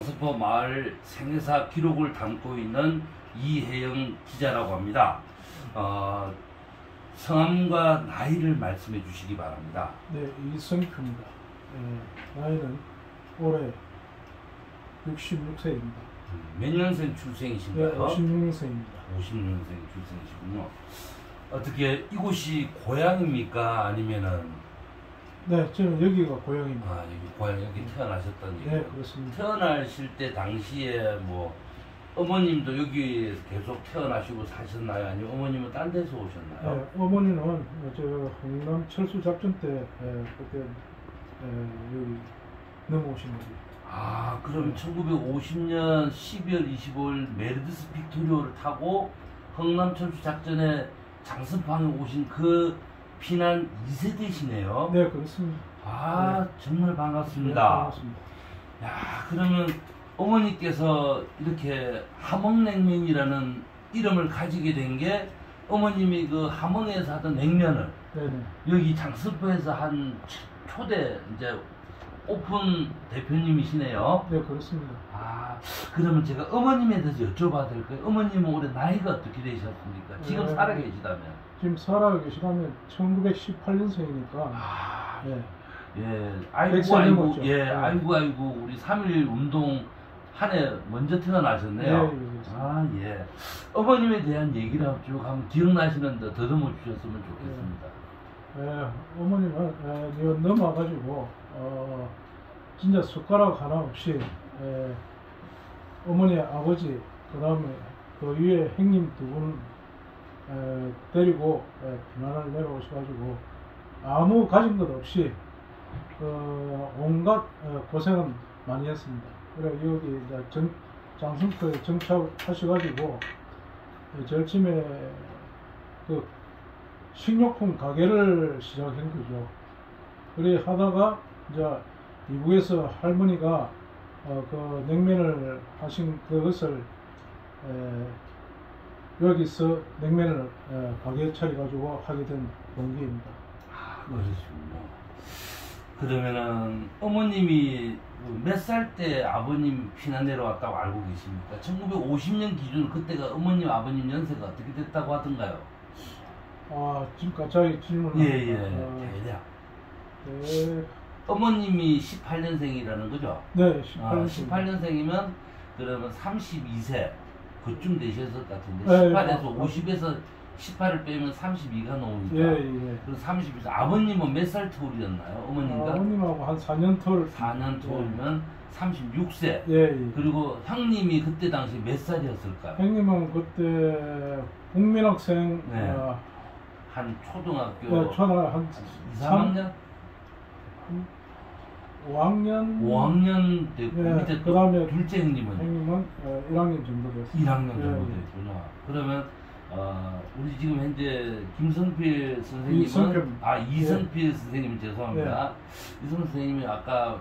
서퍼 마을 생애사 기록을 담고 있는 이혜영 기자라고 합니다. 성함과 나이를 말씀해 주시기 바랍니다. 네, 이성표입니다. 나이는 올해 66세입니다. 몇 년생 출생이신가요? 네, 56년생입니다. 56년생 출생이시군요. 어떻게 이곳이 고향입니까? 아니면은 네, 저는 여기가 고향입니다. 여기 고향, 여기 태어나셨다는 얘기요? 네, 그렇습니다. 태어나실 때 당시에 뭐 어머님도 여기 계속 태어나시고 사셨나요? 아니면 어머님은 딴 데서 오셨나요? 네, 어머니는 저 홍남 철수 작전 때 그때 여기 넘어오신 거죠. 그럼 1950년 12월 25일 메르디스 빅토리오를 타고 흥남 철수 작전에 장선방에 오신 그 피난 2세대시네요. 네, 그렇습니다. 네. 정말 반갑습니다. 네, 반갑습니다. 야, 그러면 어머니께서 이렇게 함흥냉면이라는 이름을 가지게 된 게 어머님이 그 함흥에서 하던 냉면을 네네. 여기 장선포에서 한 초대 이제 오픈 대표님이시네요. 네, 그렇습니다. 그러면 제가 어머님에 대해서 여쭤봐도 될까요? 어머님은 올해 나이가 어떻게 되셨습니까? 지금 살아 계시다면? 지금 살아 계시다면 1918년생이니까. 네. 예, 넘었죠. 예, 네. 아이고, 우리 3.1 운동 한 해 먼저 태어나셨네요. 네, 예. 어머님에 대한 얘기를 쭉 한번 기억나시는데 더듬어 주셨으면 좋겠습니다. 어머님은 넘어와가지고 진짜 숟가락 하나 없이 어머니 아버지 그 다음에 그 위에 형님 두 분 데리고 피난을 내려오셔가지고 아무 가진 것 없이 온갖 고생은 많이 했습니다. 그래 여기 이제 장성터에 정착하셔가지고 절침에 그 식료품 가게를 시작한 거죠. 그래 하다가 이제 이북에서 할머니가 그 냉면을 하신 그것을 여기서 냉면을 가게 차려가지고 하게 된 동기입니다. 그러시군요. 그러면은 어머님이 몇 살 때 아버님 피난 내려왔다고 알고 계십니까? 1950년 기준으로 그때가 어머님 아버님 연세가 어떻게 됐다고 하던가요? 지금 갑자기 질문을 대략. 어머님이 18년생이라는 거죠? 네, 18년생이면 그러면 32세 그쯤 되셨을 것 같은데 18에서 50에서 18을 빼면 32가 나오니까 그래서 32세. 아버님은 몇 살 터울이었나요? 어머님과? 아버님하고 한 4년 터울. 4년 터울이면 36세. 그리고 형님이 그때 당시 몇 살이었을까요? 형님은 그때 국민학생 한 초등학교 한 2, 3학년? 5학년 되고 밑에 또 그다음에 둘째 형님은 1학년 정도 됐어요. 1학년 정도 됐구나. 그러면 우리 지금 현재 김성필 선생님은 이성필 선생님 죄송합니다. 이성필 선생님이 아까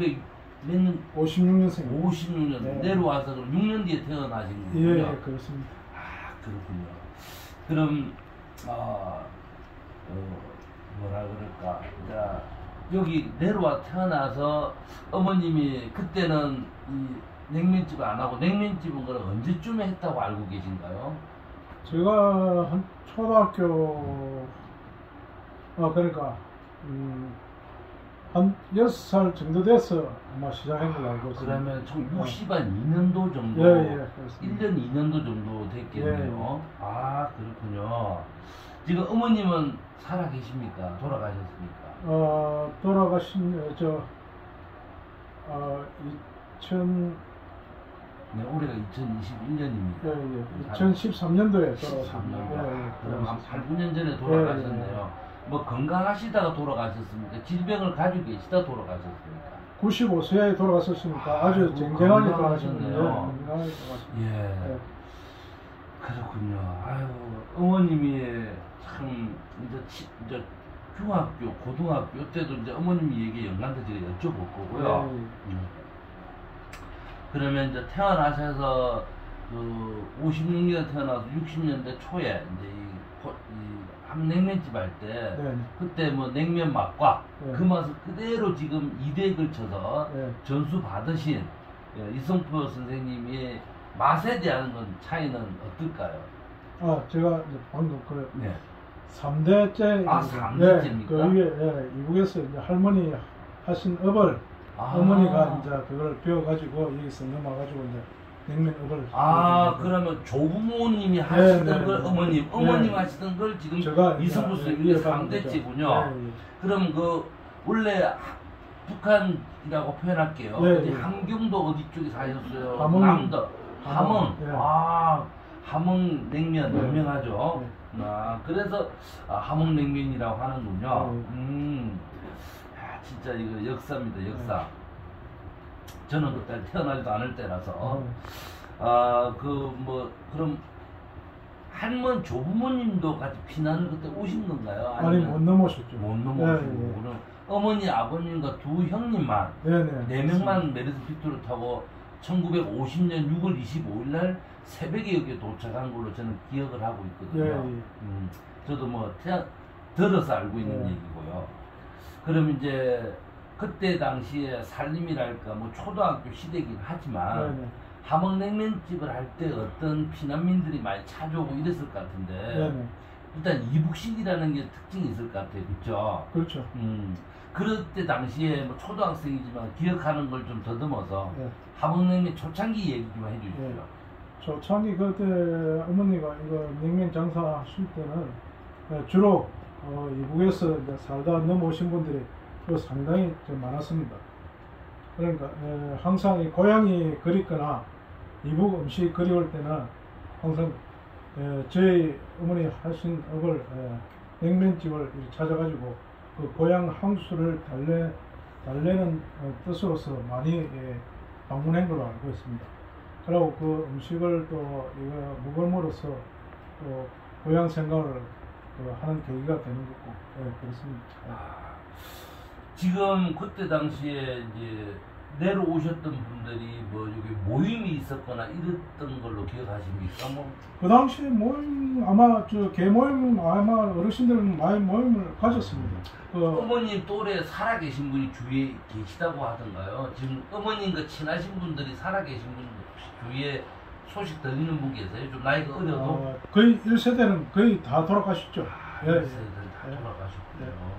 56년생 56년 내려와서 6년 뒤에 태어나신 거군요. 예, 그렇습니다. 그렇군요. 그럼 뭐라 그럴까? 여기 내려와 태어나서 어머님이 그때는 이 냉면집을 안 하고 냉면집은 그럼 언제쯤에 했다고 알고 계신가요? 제가 한 초등학교 그러니까 한 6살 정도 돼서 아마 시작한 걸로 알고 있습니다. 그러면 총 62년도 정도 1년 2년도 정도 됐겠네요. 그렇군요. 지금 어머님은 살아 계십니까? 돌아가셨습니까? 돌아가신 올해가 2021년입니다. 2013년도에 돌아가셨습니다. 그럼 한 8, 9년 전에 돌아가셨네요. 뭐 건강하시다가 돌아가셨습니까? 질병을 가지고 계시다 돌아가셨습니까? 95세에 돌아가셨으니까 아주 쟁쟁하게 돌아가셨네요. 그렇군요. 어머님이 참 이제 중학교, 고등학교 때도 이제 어머님이 얘기 연관돼 제가 여쭤볼 거고요. 그러면 이제 태어나셔서 그 56년에 태어나서 60년대 초에 이제 이 함냉면집 할 때 그때 뭐 냉면 맛과 그 맛을 그대로 지금 2대에 걸쳐서 전수 받으신 예, 이성표 선생님이 맛에 대한 건 차이는 어떨까요? 제가 이제 방금 그 네. 3대째. 3대째입니까? 그 위에 이북에서 이제 할머니 하신 업을 어머니가 이제 그걸 배워가지고 여기서 넘어가지고 이제 냉면 업을. 그러면 조부모님이 하시던 걸 어머님 하시던 걸 지금 제가 이성표 선생님이 3대째군요. 그럼 그 원래 북한이라고 표현할게요. 함경도 어디 쪽에 사셨어요? 남도 함흥. 함흥 냉면 유명하죠. 그래서 함흥냉면이라고 하는군요. 진짜 이거 역사입니다, 역사. 저는 그때 태어나지도 않을 때라서. 그럼 할머니 조부모님도 같이 피난을 그때 오신 건가요? 아니, 못 넘어오셨죠. 못 넘어오시고. 그럼 어머니, 아버님과 두 형님만, 네 명만 메르스 빅토를 타고 1950년 6월 25일 날 새벽에 여기 도착한 걸로 저는 기억을 하고 있거든요. 저도 뭐 들어서 알고 있는 얘기고요. 그럼 이제 그때 당시에 살림이랄까 뭐 초등학교 시대이긴 하지만 함흥냉면집을 할 때 어떤 피난민들이 많이 찾아오고 이랬을 것 같은데 일단 이북식이라는 게 특징이 있을 것 같아요. 그렇죠? 그렇죠. 그럴 때 당시에 뭐 초등학생이지만 기억하는 걸 좀 더듬어서 함흥냉면 초창기 얘기 좀 해주십시오. 초창기 그때 어머니가 이거 냉면 장사하실 때는 주로 이북에서 이제 살다 넘어오신 분들이 상당히 좀 많았습니다. 그러니까 항상 이 고향이 그립거나 이북 음식이 그리울 때는 항상 저희 어머니 하신 업을 냉면집을 찾아가지고 그 고향 향수를 달래는 뜻으로서 많이 방문한 걸로 알고 있습니다. 그리고 그 음식을 또 이거 먹음으로써 또 고향 생각을 하는 계기가 되는 거고 그렇습니다. 지금 그때 당시에 이제 내려오셨던 분들이 뭐 여기 모임이 있었거나 이랬던 걸로 기억하십니까? 그 당시에 모임 아마 개 모임 아마 어르신들은 많이 모임을 가졌습니다. 어머님 또래 살아계신 분이 주위에 계시다고 하던가요? 지금 어머님과 친하신 분들이 살아계신 분 주위에 소식 들리는 분 계세요? 좀 나이가 어려도? 거의 1세대는 거의 다 돌아가셨죠. 1세대는 다 돌아가셨군요.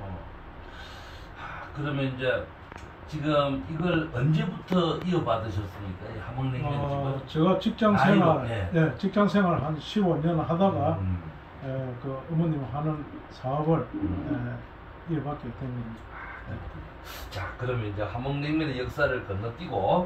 그러면 이제 지금 이걸 언제부터 이어받으셨습니까? 이 함흥냉면집을? 제가 직장 생활 한 15년 하다가 그 어머님 하는 사업을 이어받게 됩니다. 자, 그러면 이제 함흥냉면의 역사를 건너뛰고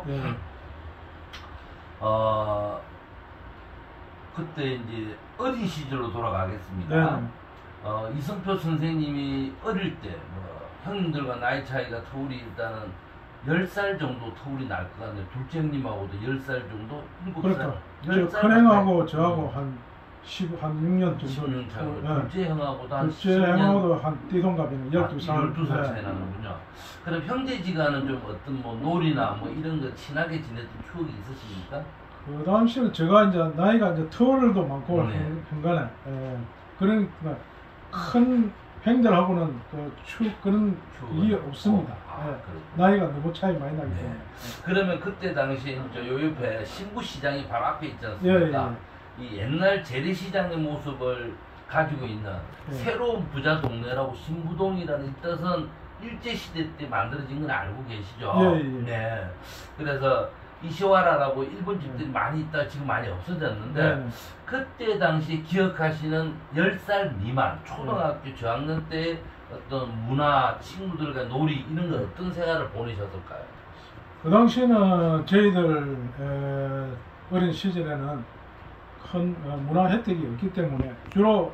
그때 이제 어린 시절로 돌아가겠습니다. 이성표 선생님이 어릴 때 형님들과 나이 차이가 터울이 일단은 10살 정도 터울이 날 것 같네요. 둘째 형님하고도 10살 정도? 7살? 그렇죠. 큰형하고 저하고 한 6년 정도. 10년 차이고 둘째 형하고도 한 둘째 형하고도 한 띠동갑이네. 12살. 12살 차이 나는군요. 그럼 형제지간은 좀 어떤 뭐 놀이나 뭐 이런 거 친하게 지냈던 추억이 있으십니까? 그 당시에는 제가 이제 나이가 이제 터울도 많고 한간에 그러니까 큰 형들하고는 그런 일이 없습니다. 나이가 너무 차이 많이 나기 때문에. 그러면 그때 당시에 이제 요 옆에 신구시장이 바로 앞에 있지 않습니까? 이 옛날 재래시장의 모습을 가지고 있는 새로운 부자 동네라고 신부동이라는 뜻은 일제시대 때 만들어진 건 알고 계시죠? 네. 그래서 이시와라라고 일본 집들이 많이 있다 지금 많이 없어졌는데 그때 당시 기억하시는 10살 미만 초등학교 저학년 때 어떤 문화 친구들과 놀이 이런 거 어떤 생활을 보내셨을까요? 그 당시에는 저희들 어린 시절에는 큰 문화 혜택이 없기 때문에 주로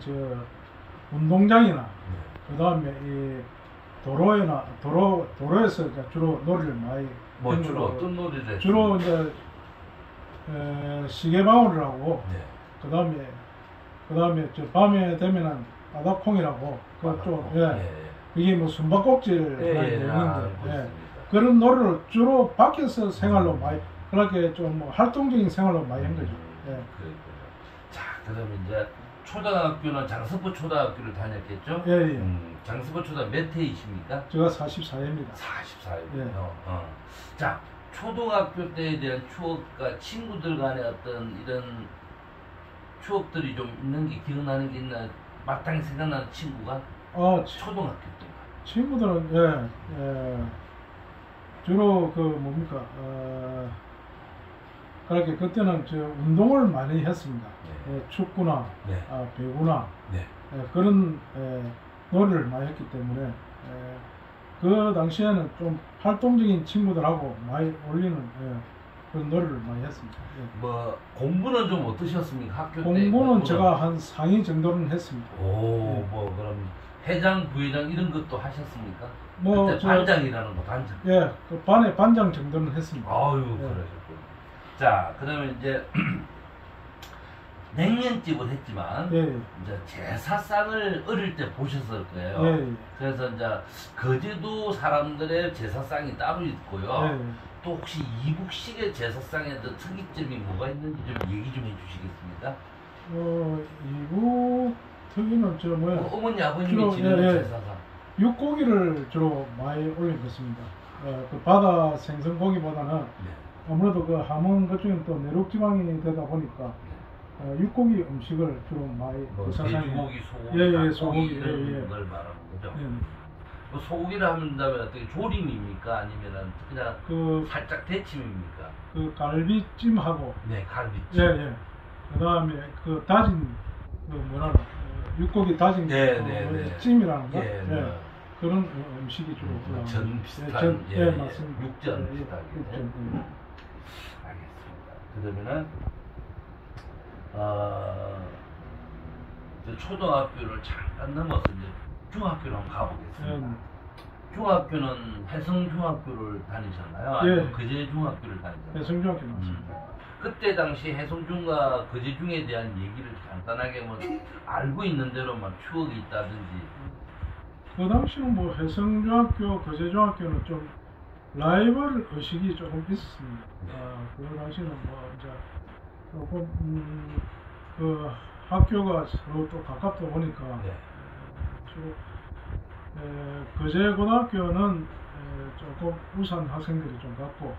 운동장이나 그 다음에 이 도로에서 주로 놀이를 많이 주로 어떤 놀이를 했어요? 주로 이제 시계방울이라고 그 다음에 밤에 되면은 바닥콩이라고 그쪽 이게 뭐 숨바꼭질 하는 그런 놀이를 주로 밖에서 생활로 많이 그렇게 좀 뭐 활동적인 생활로 많이 한 거죠. 자, 그러면 이제 초등학교는 장서포 초등학교를 다녔겠죠? 장서포 초등학교 몇 회이십니까? 제가 44회입니다. 44회군요. 자, 초등학교 때에 대한 추억과 친구들 간의 어떤 이런 추억들이 좀 있는 게 기억나는 게 있나? 마땅히 생각나는 친구가? 초등학교 때. 친구들은 주로 그 뭡니까 그렇게 그때는 저 운동을 많이 했습니다. 네. 축구나 네. 배구나 네. 그런 놀이를 많이 했기 때문에 그 당시에는 좀 활동적인 친구들하고 많이 어울리는 그런 놀이를 많이 했습니다. 뭐 공부는 좀 어떠셨습니까? 학교 때 공부는 제가 한 상위 정도는 했습니다. 뭐 그럼 회장, 부회장 이런 것도 하셨습니까? 뭐 그때 반장이라는 거, 반장. 그 반의 반장 정도는 했습니다. 아유, 그러셨군요. 자, 그러면 이제 냉면집을 했지만 이제 제사상을 어릴 때 보셨을 거예요. 그래서 이제 거제도 사람들의 제사상이 따로 있고요. 또 혹시 이북식의 제사상에 더 특이점이 뭐가 있는지 좀 얘기 좀 해주시겠습니까? 이북 특이는 저 뭐야? 어머니 아버님이 지내는 제사상. 육고기를 주로 많이 올려줬습니다. 그 바다 생선 고기보다는 아무래도 그 함흥 그쪽은 또 내륙 지방이 되다 보니까 육고기 음식을 주로 많이 돼지고기, 소고기, 소고기 이런 걸 말하는 거죠. 뭐 소고기를 한다면 어떻게 조림입니까? 아니면은 그냥 살짝 데침입니까? 그 갈비찜하고. 네, 갈비찜. 그다음에 그 다진 육고기 다진 찜이라는 거. 그런 음식이 주로 전 비슷한 맞습니다. 육전 비슷하게. 알겠습니다. 그러면은 초등학교를 잠깐 넘어서 이제 중학교로 한번 가보겠습니다. 중학교는 해성중학교를 다니셨나요? 아니면 거제중학교를 다니셨나요? 해성중학교 맞습니다. 그때 당시 해성중과 거제중에 대한 얘기를 간단하게 뭐 알고 있는 대로만 추억이 있다든지. 그 당시는 뭐 해성중학교, 거제중학교는 좀 라이벌 의식이 조금 있었습니다. 그 당시는 뭐 이제 조금 그 학교가 서로 또 가깝다 보니까 거제고등학교는 조금 우수한 학생들이 좀 갔고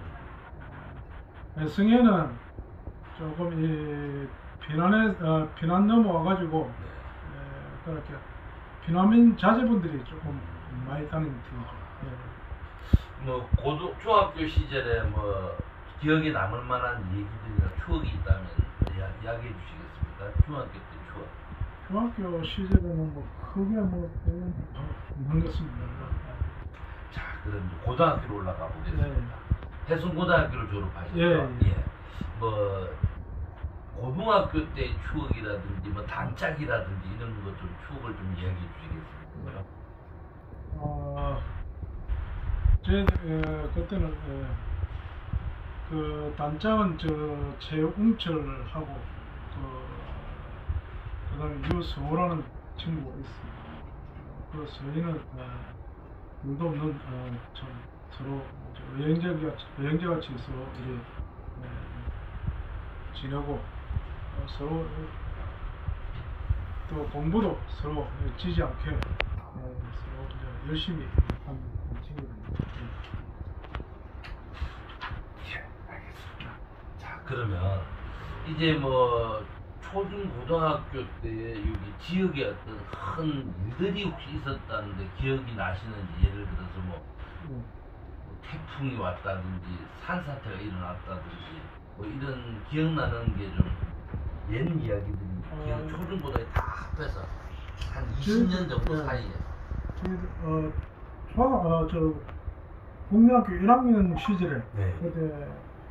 해성에는 조금 이 피난 넘어와가지고 그렇게 피난민 자제분들이 조금 많이 다니는 팀이죠. 뭐 중학교 시절에 뭐 기억에 남을 만한 얘기들이나 추억이 있다면 이야기해 주시겠습니까? 중학교 때 추억. 중학교 시절에는 뭐 크게 뭐 없는 것입니다. 자, 그럼 이제 고등학교로 올라가 보겠습니다. 해성고등학교를 졸업하셨죠? 뭐 고등학교 때 추억이라든지 뭐 단짝이라든지 이런 것 좀 추억을 좀 이야기해 주시겠습니까? 그때는 그 단짝은 최웅철하고 그다음에 유서우라는 친구가 있습니다. 그 저희는 눈도 없는 서로 여행자같이 서로 이렇게 지내고 서로 또 공부도 서로 지지 않게 서로 이제 열심히 한 친구들입니다. 알겠습니다. 자, 그러면 이제 뭐 초중 고등학교 때 여기 지역에 어떤 큰 일들이 혹시 있었다는데 기억이 나시는지, 예를 들어서 뭐 태풍이 왔다든지 산사태가 일어났다든지 뭐 이런 기억나는 게 좀 옛 이야기들이 초중 고등학교 다 합해서 한 20년 정도 사이에 국민학교 1학년 시절에 그때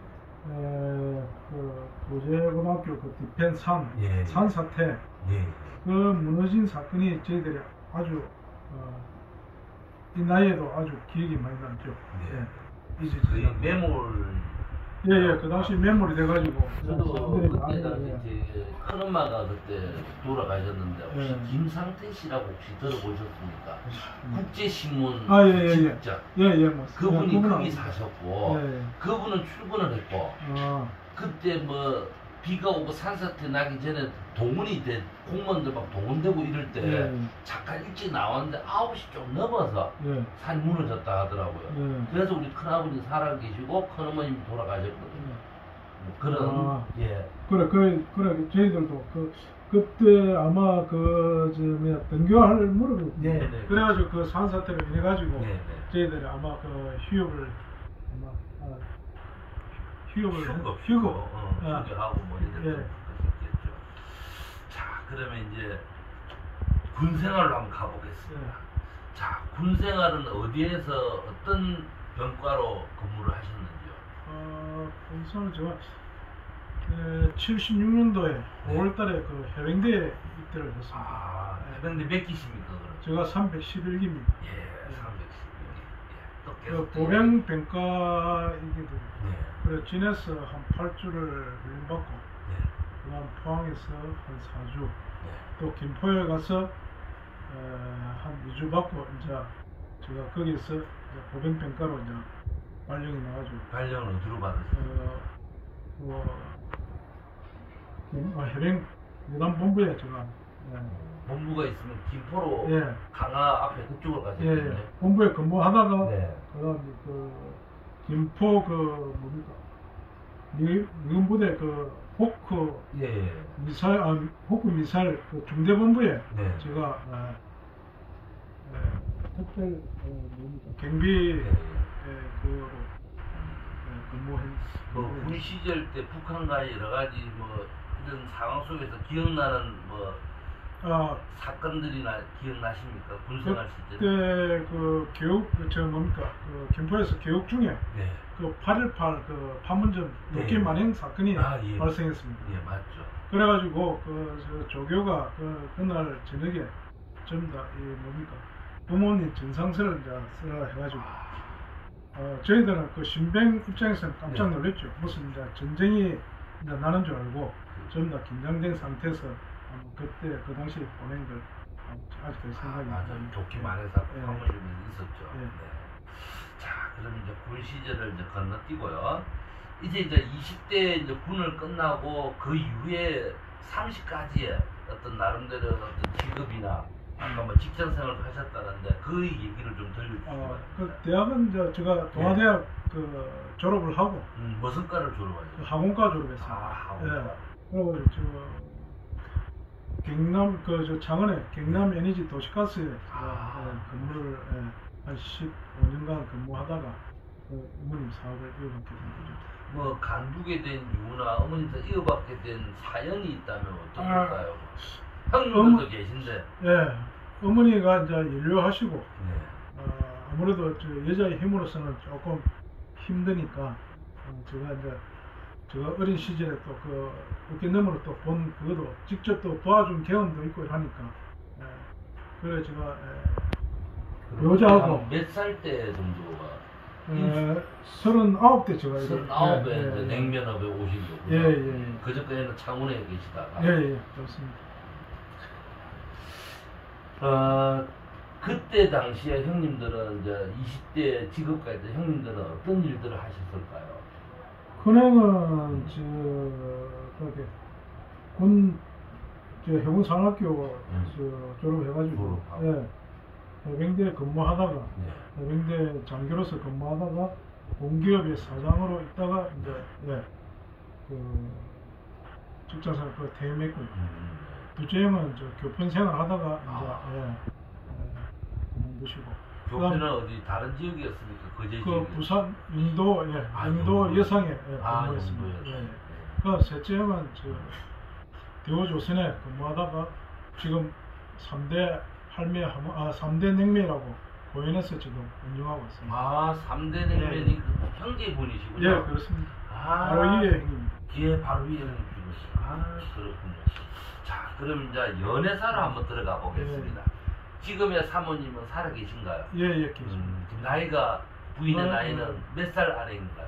그 고제고등학교 그 뒤편 산사태 그 무너진 사건이 저희들이 아주 이 나이에도 아주 기억이 많이 남죠. 이제 거의 매몰. 그 당시 매몰이 돼가지고. 저도 그때 당시 큰엄마가 그때 돌아가셨는데 혹시 김상태 씨라고 혹시 들어보셨습니까? 국제신문 기자. 맞습니다. 그분이 거기 사셨고 그분은 출근을 했고 그때 뭐 비가 오고 산사태 나기 전에 동원이 돼 공무원들 막 동원되고 이럴 때 예. 잠깐 일찍 나왔는데 9시 좀 넘어서 예. 산이 무너졌다 하더라고요. 예. 그래서 우리 큰아버님 살아 계시고 큰어머님 돌아가셨거든요. 뭐 그런 예. 그래 저희들도 그때 아마 등교할 무렵 네네. 그래가지고 그 산사태로 인해 가지고 네네. 저희들이 아마 그 휴업을 휴교하고 뭐 이랬던 예. 것이겠죠. 자, 그러면 이제 군 생활로 한번 가보겠습니다. 예. 자, 군 생활은 어디에서 어떤 병과로 근무를 하셨는지요? 우선 제가 76년도에 네. 5월달에 그 해병대에 입대를 했습니다. 아, 해병대 몇 기십니까, 그럼? 제가 311기입니다. 예, 311기. 예, 또 그 계속 보병 병과이기도 네. 그래 진해서 한 8주를 훈련받고 네. 그다음 포항에서 한 4주 네. 또 김포에 가서 한 2주 받고 이제 제가 거기서 이제 보병 병과로 이제 발령이 나가지고 발령은 어디로 받으셨어요? 해병 무단본부에 제가 본부가 있으면 김포로 예. 강화 앞에 그쪽으로 가셨겠네요. 예, 본부에 근무하다가 네. 그다음에 김포 미군 부대 호크 예. 미사일 호크 미사일 중대본부에 네. 제가 특별 경비 네. 그거로 군 시절 때 북한과의 여러 가지 뭐 이런 상황 속에서 기억나는 뭐 사건들이나 기억나십니까? 군생활 시절. 그때 교육 김포에서 교육 중에 네. 8.18 판문점 도끼 만행 사건이 예. 발생했습니다. 예, 맞죠. 그래가지고 조교가 그날 저녁에 전부 다 부모님 진상서를 이제 쓰라 해가지고 저희들은 신병 입장에서는 깜짝 놀랐죠. 무슨 이제 전쟁이 이제 나는 줄 알고 전부 다 긴장된 상태에서 그때 그 당시 보낸 걸 아직도 생각이 나요. 맞아요. 도끼 만행 사건 판문점에 있었죠. 예. 네. 자, 그럼 이제 군 시절을 이제 건너뛰고요. 이제 20대 이제 군을 끝나고 그 이후에 30까지의 어떤 나름대로 어떤 직업이나 아까 뭐 직장 생활을 하셨다는데 그 얘기를 좀 들려주시면. 대학은 제가 동아대학 졸업을 하고 무슨 과를 졸업하셨어요? 학원과 졸업했습니다. 학원과. 예. 그리고 경남 창원에 경남 에너지 도시가스에 근무를 한 15년간 근무하다가 어머님 사업을 이어받게 된 거죠. 뭐 간두게 된 이유나 어머님도 이어받게 된 사연이 있다면 어떤 걸까요? 형님들도 계신데. 예, 어머니가 이제 연료하시고 네. 아무래도 여자의 힘으로서는 조금 힘드니까 제가 어린 시절에 또 어깨 너머로 또 본 그것도 직접 또 도와준 경험도 있고 하니까 그래 제가 여자하고 몇 살 때 정도가? 39대 제가 39에 냉면업에 오신 거고요. 예. 그전까지는 창원에 계시다가. 예, 그렇습니다. 그때 당시에 형님들은 이제 20대 직업까지 형님들은 어떤 일들을 하셨을까요? 그때는 해군 산학교 졸업해가지고 해병대 근무하다가 해병대 장교로서 근무하다가 공기업의 사장으로 있다가 이제 직장생활 퇴임했고요. 둘째는 교편 생활하다가 그만두시고. 교편은 어디 다른 지역이었습니까? 거제 지역? 부산 인도 인도 여상에 근무했습니다. 셋째는 대우조선에 근무하다가 지금 3대 냉매라고 고현에서 지금 운영하고 있습니다. 3대 냉매니 형제분이시군요. 예, 그렇습니다. 바로 위에 형입니다. 예, 바로 위에 형님이시군요. 그렇군요. 자, 그럼 이제 연애사로 한번 들어가 보겠습니다. 지금의 사모님은 살아 계신가요? 예, 계십니다. 나이가 부인의 나이는 몇 살 아래인가요?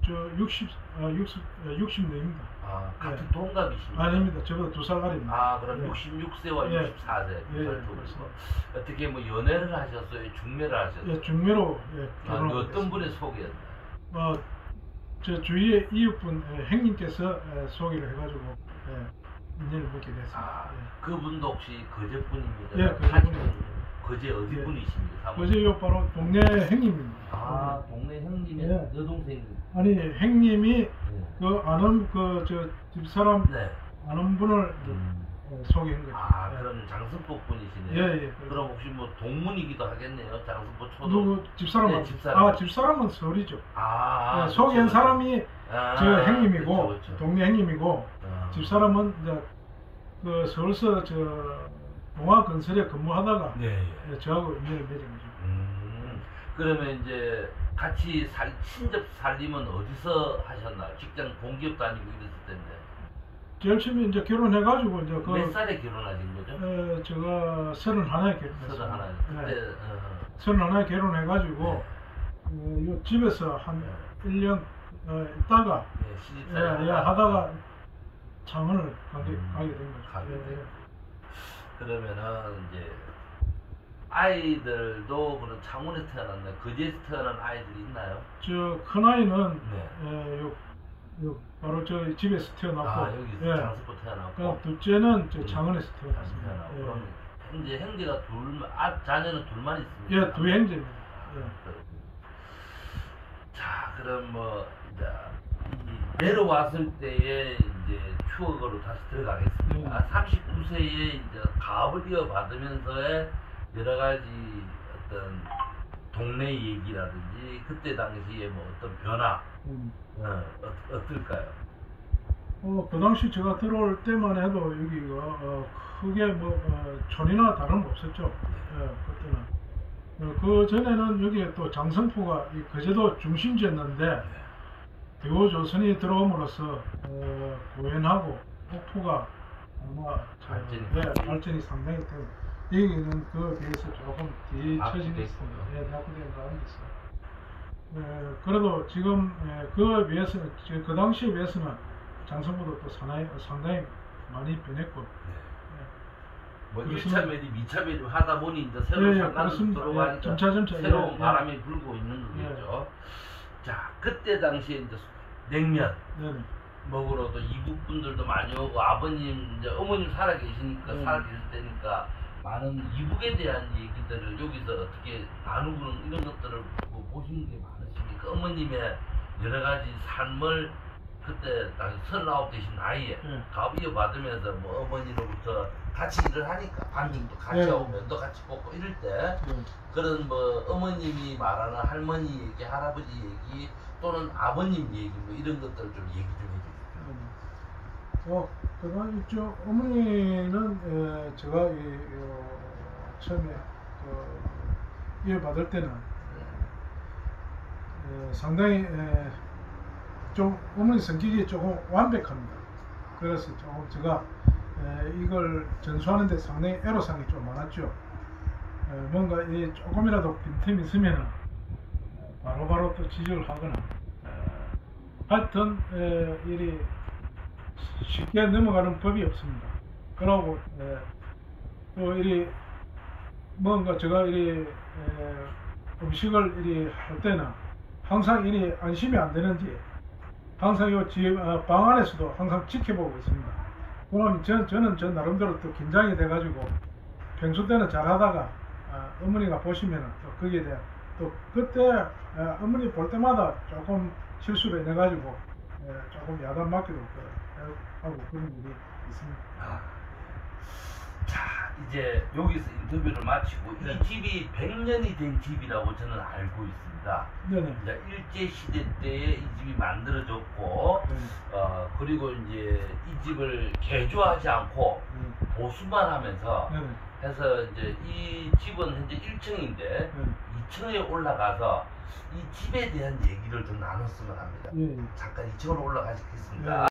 60년입니다. 같은 동갑이십니까? 아닙니다. 저보다 2살 아래입니다. 그럼 66세와 64세. 어떻게 뭐 연애를 하셨어요? 중매를 하셨어요? 중매로 결혼을 어떤 분의 소개였나요? 저 주위의 이웃분 행님께서 소개를 해가지고 인연을 맺게 됐습니다. 그분도 혹시 거제 분입니다. 예, 거제 어디 분이십니까? 거제 요 바로 동네 행님입니다. 동네 형님의 여동생. 아니 행님이 그 아는 저 집사람 아는 분을 소개한 거죠. 그럼 장승복 분이시네요. 예. 그럼 혹시 뭐 동문이기도 하겠네요. 장승복 초동. 누구 집사람? 네, 집사람. 집사람은 서울이죠. 그렇죠. 소개한 사람이 저 행님이고, 그렇죠. 동네 행님이고, 집사람은 이제 그 서울서 저 동화건설에 근무하다가 저하고 인연을 맺은 거죠. 그러면 이제 같이 친접 살림은 어디서 하셨나요? 직장 공기업 다니고 이랬을 텐데. 제일 처음에 이제 결혼해가지고 이제 몇 살에 결혼하신 거죠? 제가 31에 결혼했어요. 31에 결혼해가지고 요 집에서 한 1년 있다가 하다가 창원을 가게 된 거죠. 그러면은 이제 아이들도 그런 창원에서 태어났나요? 거제에서 태어난 아이들이 있나요? 저 큰아이는 바로 저 집에서 태어났고, 여기서 장수포 태어났고, 둘째는 저 창원에서 태어났습니다. 그럼 현재 형제가 자녀는 둘만 있습니다. 예, 두 형제입니다. 자, 그럼 뭐 이제 내려왔을 때의 이제 추억으로 다시 들어가겠습니다. 39세에 이제 가업을 이어받으면서의 여러 가지 어떤 동네 얘기라든지 그때 당시에 뭐 어떤 변화 어떨까요? 그 당시 제가 들어올 때만 해도 여기가 크게 뭐 촌이나 다름없었죠. 그때는. 그 전에는 여기에 또 장성포가 거제도 중심지였는데 대우조선이 들어옴으로써 고현하고 폭포가 아마 발전이 상당히 되고 여기는 그 비해서 조금 뒤처진 있습니다. 낙후된 감이 있어요. 그래도 지금 그에 비해서는 그 당시에 비해서는 장성포도 또 상당히 많이 변했고 뭐 1차 매립, 2차 매립 하다 보니 이제 새로운 상가도 들어가니까 점차 새로운 바람이 불고 있는 거겠죠. 자, 그때 당시에 이제 냉면 먹으러도 이국 분들도 많이 오고 아버님 이제 어머님 살아 계시니까 살아 계실 때니까 많은 이북에 대한 얘기들을 여기서 어떻게 나누고는 이런 것들을 뭐 보시는 게 많으십니까? 어머님의 여러 가지 삶을 그때 당시 39 되신 나이에 가업 이어받으면서 뭐 어머니로부터 같이 일을 하니까 반죽도 같이 하고 면도 같이 볶고 이럴 때 그런 뭐 어머님이 말하는 할머니 얘기, 할아버지 얘기 또는 아버님 얘기 뭐 이런 것들을 좀 얘기 좀 해주세요. 그다음 있죠. 어머니는 제가 처음에 이어받을 때는 상당히 좀 어머니 성격이 조금 완벽합니다. 그래서 조금 제가 이걸 전수하는데 상당히 애로사항이 좀 많았죠. 뭔가 조금이라도 빈틈이 있으면 바로바로 또 지적을 하거나 하여튼 일이 쉽게 넘어가는 법이 없습니다. 그러고 또 이리 뭔가 제가 이리 음식을 이리 할 때는 항상 이리 안심이 안 되는지 항상 요 집 방 안에서도 항상 지켜보고 있습니다. 그럼 저는 저 나름대로 또 긴장이 돼가지고 평소 때는 잘하다가 어머니가 보시면 또 거기에 대한 또 그때 어머니 볼 때마다 조금 실수를 해가지고 조금 야단 맞기도 하고 그런 일이 있습니다. 자, 이제 여기서 인터뷰를 마치고 이 집이 100년이 된 집이라고 저는 알고 있습니다. 이제 일제시대 때에 이 집이 만들어졌고 그리고 이제 이 집을 개조하지 않고 보수만 하면서 해서 이제 이 집은 현재 1층인데 2층에 올라가서 이 집에 대한 얘기를 좀 나눴으면 합니다. 잠깐 2층으로 올라가시겠습니다.